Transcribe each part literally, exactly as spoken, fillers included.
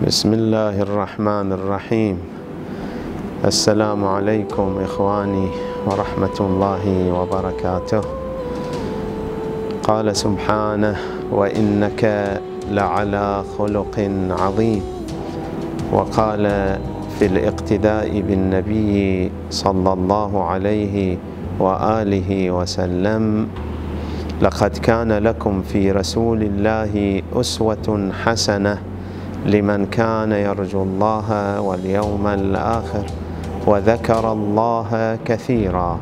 بسم الله الرحمن الرحيم. السلام عليكم إخواني ورحمة الله وبركاته. قال سبحانه: وإنك لعلى خلق عظيم. وقال في الاقتداء بالنبي صلى الله عليه وآله وسلم: لقد كان لكم في رسول الله أسوة حسنة لمن كان يرجو الله واليوم الآخر وذكر الله كثيرا.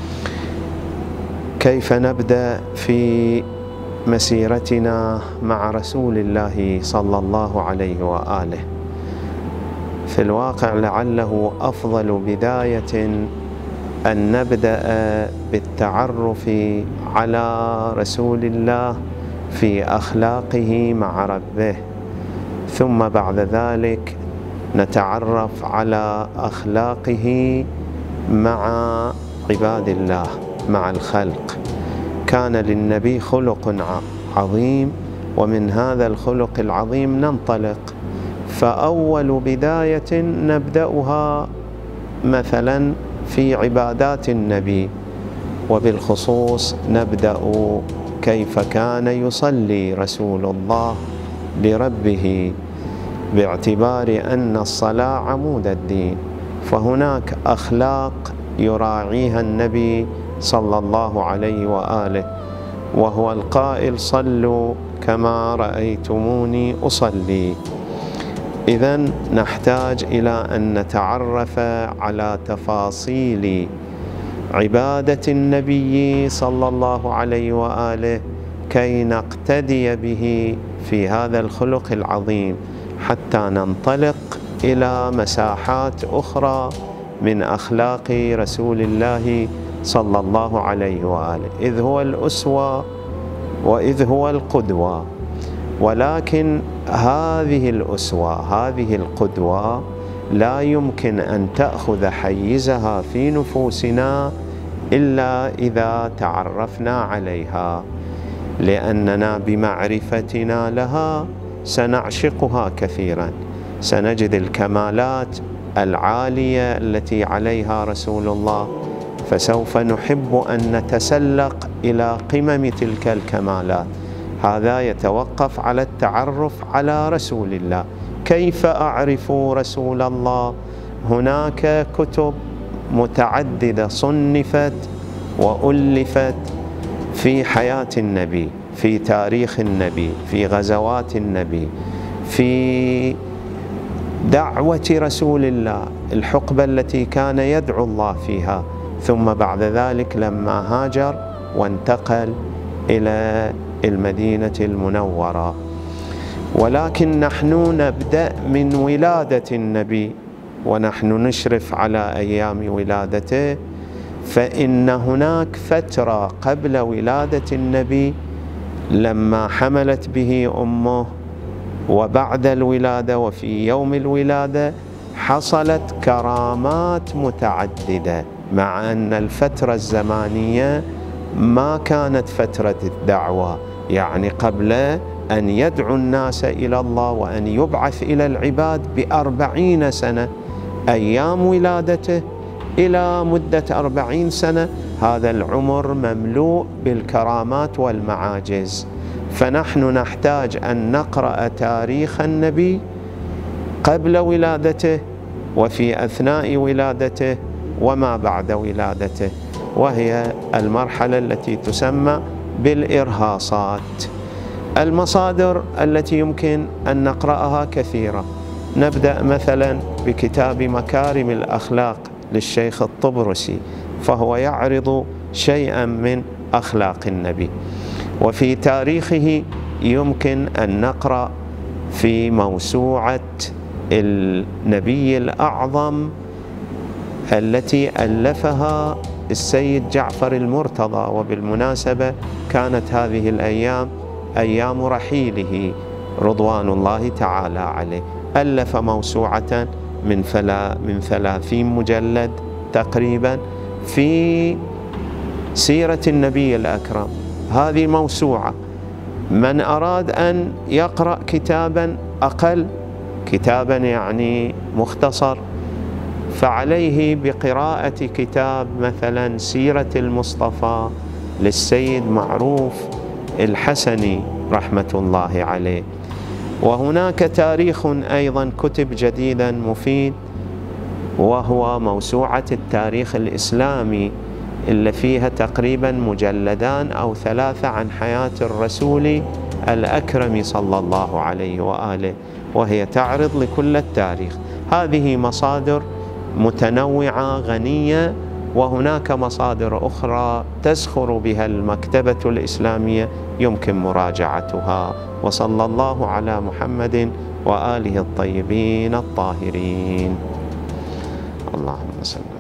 كيف نبدأ في مسيرتنا مع رسول الله صلى الله عليه وآله؟ في الواقع لعله أفضل بداية أن نبدأ بالتعرف على رسول الله في أخلاقه مع ربه، ثم بعد ذلك نتعرف على أخلاقه مع عباد الله، مع الخلق. كان للنبي خلق عظيم، ومن هذا الخلق العظيم ننطلق. فأول بداية نبدأها مثلا في عبادات النبي، وبالخصوص نبدأ كيف كان يصلي رسول الله لربه، باعتبار أن الصلاة عمود الدين. فهناك أخلاق يراعيها النبي صلى الله عليه وآله، وهو القائل: صلوا كما رأيتموني أصلي. إذن نحتاج إلى أن نتعرف على تفاصيل عبادة النبي صلى الله عليه وآله كي نقتدي به في هذا الخلق العظيم، حتى ننطلق إلى مساحات أخرى من أخلاق رسول الله صلى الله عليه وآله، إذ هو الأسوة وإذ هو القدوة. ولكن هذه الأسوة، هذه القدوة، لا يمكن أن تأخذ حيزها في نفوسنا إلا إذا تعرفنا عليها، لأننا بمعرفتنا لها سنعشقها كثيرا. سنجد الكمالات العالية التي عليها رسول الله، فسوف نحب أن نتسلق إلى قمم تلك الكمالات. هذا يتوقف على التعرف على رسول الله. كيف أعرف رسول الله؟ هناك كتب متعددة صنفت وألفت في حياة النبي، في تاريخ النبي، في غزوات النبي، في دعوة رسول الله، الحقبة التي كان يدعو الله فيها، ثم بعد ذلك لما هاجر وانتقل إلى المدينة المنورة. ولكن نحن نبدأ من ولادة النبي، ونحن نشرف على أيام ولادته. فإن هناك فترة قبل ولادة النبي لما حملت به أمه، وبعد الولادة وفي يوم الولادة حصلت كرامات متعددة، مع أن الفترة الزمانية ما كانت فترة الدعوة، يعني قبل أن يدعو الناس إلى الله وأن يبعث إلى العباد بأربعين سنة. أيام ولادته إلى مدة أربعين سنة، هذا العمر مملوء بالكرامات والمعاجز. فنحن نحتاج أن نقرأ تاريخ النبي قبل ولادته، وفي أثناء ولادته، وما بعد ولادته، وهي المرحلة التي تسمى بالإرهاصات. المصادر التي يمكن أن نقرأها كثيرة. نبدأ مثلا بكتاب مكارم الأخلاق للشيخ الطبرسي، فهو يعرض شيئا من أخلاق النبي. وفي تاريخه يمكن أن نقرأ في موسوعة النبي الأعظم التي ألفها السيد جعفر المرتضى. وبالمناسبة كانت هذه الأيام أيام رحيله رضوان الله تعالى عليه. ألف موسوعة من فلا من ثلاثين مجلد تقريبا في سيرة النبي الأكرم. هذه موسوعة، من أراد أن يقرأ كتابا أقل كتابا يعني مختصر، فعليه بقراءة كتاب مثلا سيرة المصطفى للسيد معروف الحسني رحمة الله عليه. وهناك تاريخ أيضا كتب جديدا مفيد، وهو موسوعة التاريخ الإسلامي اللي فيها تقريبا مجلدان أو ثلاثة عن حياة الرسول الأكرم صلى الله عليه وآله، وهي تعرض لكل التاريخ. هذه مصادر متنوعة غنية، وهناك مصادر أخرى تزخر بها المكتبة الإسلامية يمكن مراجعتها. وصلى الله على محمد وآله الطيبين الطاهرين. اللهم صل